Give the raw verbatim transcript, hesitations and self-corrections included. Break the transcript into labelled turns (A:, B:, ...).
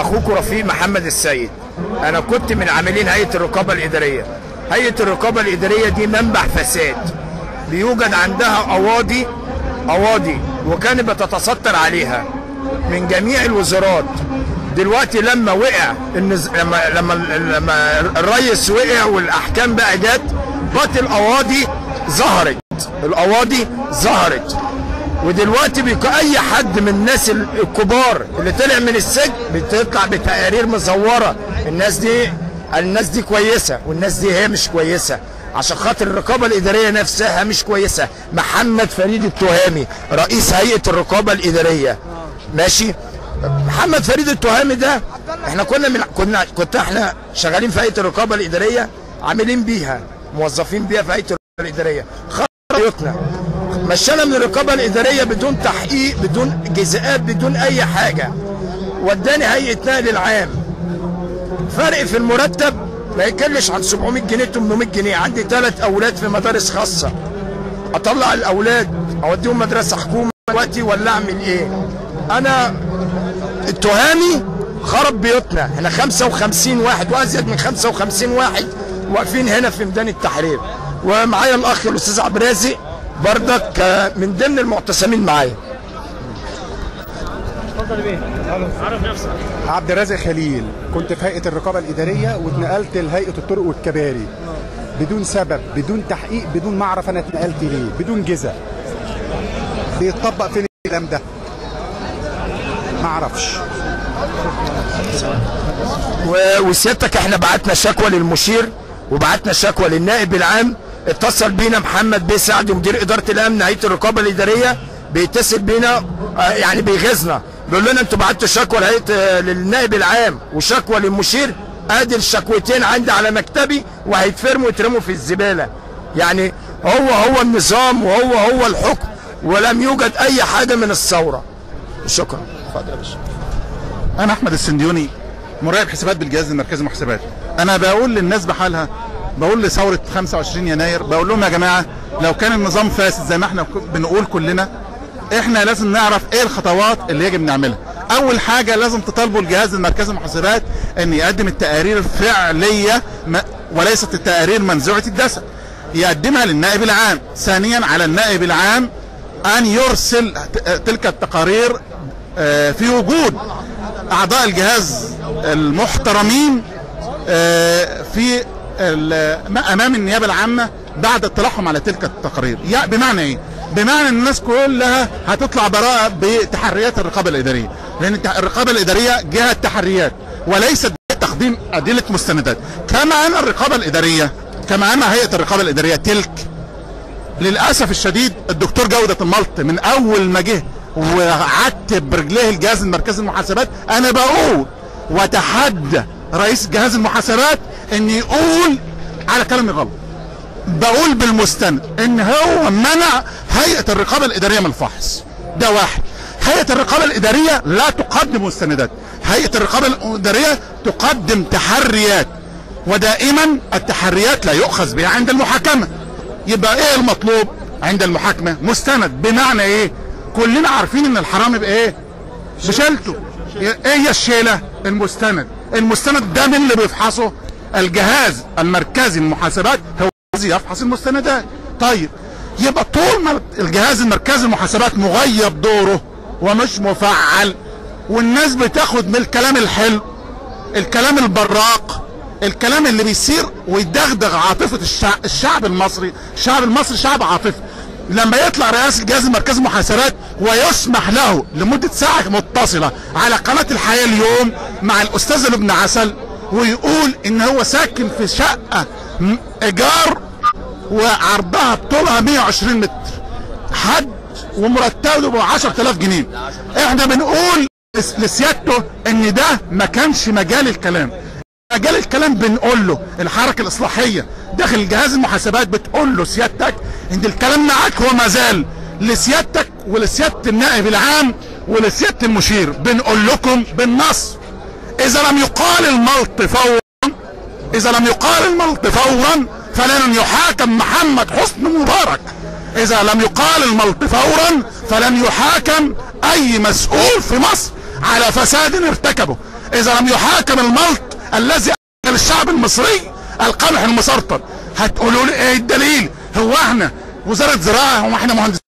A: اخوكم رفيق محمد السيد. انا كنت من عاملين هيئه الرقابه الاداريه. هيئه الرقابه الاداريه دي منبع فساد، بيوجد عندها قواضي قواضي وكانت بتتستر عليها من جميع الوزارات. دلوقتي لما وقع النز... لما لما لما الرئيس وقع والاحكام بقى جت، بقت القواضي ظهرت القواضي ظهرت ودلوقتي بيبقى اي حد من الناس الكبار اللي طلع من السجن بتطلع بتقارير مزوره. الناس دي الناس دي كويسه والناس دي هي مش كويسه، عشان خاطر الرقابه الاداريه نفسها مش كويسه. محمد فريد التهامي رئيس هيئه الرقابه الاداريه، ماشي. محمد فريد التهامي ده احنا كنا من كنا كنت احنا شغالين في هيئه الرقابه الاداريه، عاملين بيها موظفين بيها في هيئه الرقابه الاداريه. خرجنا مشينا من الرقابه الاداريه بدون تحقيق، بدون جزاءات، بدون اي حاجه. وداني هيئه نقل العام، فرق في المرتب ما يقلش عن سبعمية جنيه تمنمية جنيه. عندي ثلاث اولاد في مدارس خاصه، اطلع الاولاد اوديهم مدرسه حكومه دلوقتي ولا اعمل ايه؟ انا التهامي خرب بيوتنا. احنا خمسة وخمسين واحد وازيد من خمسة وخمسين واحد واقفين هنا في ميدان التحرير، ومعايا الاخ الاستاذ عبد الرازق بردك من ضمن المعتصمين معايا.
B: اتفضل بيه، عرف نفسك.
C: عبد الرازق خليل، كنت في هيئه الرقابه الاداريه واتنقلت لهيئه الطرق والكباري بدون سبب، بدون تحقيق، بدون ما اعرف انا اتنقلت ليه، بدون جزاء. بيتطبق فين الكلام ده؟ ما اعرفش.
A: وسيادتك احنا بعتنا شكوى للمشير وبعتنا شكوى للنائب العام. اتصل بينا محمد بيه سعد مدير اداره الامن هيئه الرقابه الاداريه، بيتصل بينا يعني بيغيظنا، بيقول لنا انتوا بعتوا شكوى لهيئه للنائب العام وشكوى للمشير، ادي الشكوتين عندي على مكتبي وهيتفرموا ويترموا في الزباله. يعني هو هو النظام وهو هو الحكم، ولم يوجد اي حاجه من الثوره. شكرا. اتفضل يا باشا.
D: انا احمد السنديوني، مراقب حسابات بالجهاز المركزي للمحاسبات. انا بقول للناس بحالها، بقول لثوره خمسة وعشرين يناير، بقول لهم يا جماعه لو كان النظام فاسد زي ما احنا بنقول كلنا، احنا لازم نعرف ايه الخطوات اللي يجب نعملها. اول حاجه لازم تطالبوا الجهاز المركزي للمحاسبات ان يقدم التقارير الفعليه وليست التقارير منزوعه الدسم، يقدمها للنائب العام. ثانيا على النائب العام ان يرسل تلك التقارير في وجود اعضاء الجهاز المحترمين في امام النيابه العامه بعد اطلاعهم على تلك التقارير. يعني بمعنى ايه؟ بمعنى ان الناس كلها هتطلع براءه بتحريات الرقابه الاداريه، لان الرقابه الاداريه جهه تحريات وليست تقديم ادله مستندات. كما ان الرقابه الاداريه كما ان هيئه الرقابه الاداريه تلك للاسف الشديد الدكتور جوده الملط من اول ما جه وعتب برجليه الجهاز المركزي للمحاسبات، انا بقول وتحدى رئيس جهاز المحاسبات ان يقول على كلامي غلط. بقول بالمستند ان هو منع هيئه الرقابه الاداريه من الفحص. ده واحد. هيئه الرقابه الاداريه لا تقدم مستندات، هيئه الرقابه الاداريه تقدم تحريات، ودائما التحريات لا يؤخذ بها عند المحاكمه. يبقى ايه المطلوب عند المحاكمه؟ مستند. بمعنى ايه؟ كلنا عارفين ان الحرامي بايه؟ بشيلته. ايه هي الشيله؟ المستند. المستند ده من اللي بيفحصه الجهاز المركزي للمحاسبات، هو الذي يفحص المستندات. طيب يبقى طول ما الجهاز المركزي للمحاسبات مغيب دوره ومش مفعل، والناس بتاخد من الكلام الحلو، الكلام البراق، الكلام اللي بيصير ويدغدغ عاطفه الشعب, الشعب المصري. الشعب المصري شعب عاطفي. لما يطلع رئيس الجهاز المركزي للمحاسبات ويسمح له لمده ساعه متصله على قناه الحياه اليوم مع الاستاذ لبنى عسل ويقول ان هو ساكن في شقه ايجار وعرضها بطولها مية وعشرين متر حد ومرتبه ب عشرة آلاف جنيه، احنا بنقول لسيادته ان ده ما كانش مجال الكلام. مجال الكلام بنقول له الحركه الاصلاحيه داخل الجهاز المحاسبات بتقول له سيادتك ان الكلام معاك هو ما زال لسيادتك ولسياده النائب العام ولسياده المشير. بنقول لكم بالنص اذا لم يقال الملط فورا اذا لم يقال الملط فورا فلن يحاكم محمد حسني مبارك. اذا لم يقال الملط فورا فلن يحاكم اي مسؤول في مصر على فساد ارتكبه. اذا لم يحاكم الملط الذي اكل الشعب المصري القمح المسرطن، هتقولوا لي ايه الدليل؟ هو احنا وزاره زراعه؟ هو احنا مهندسين؟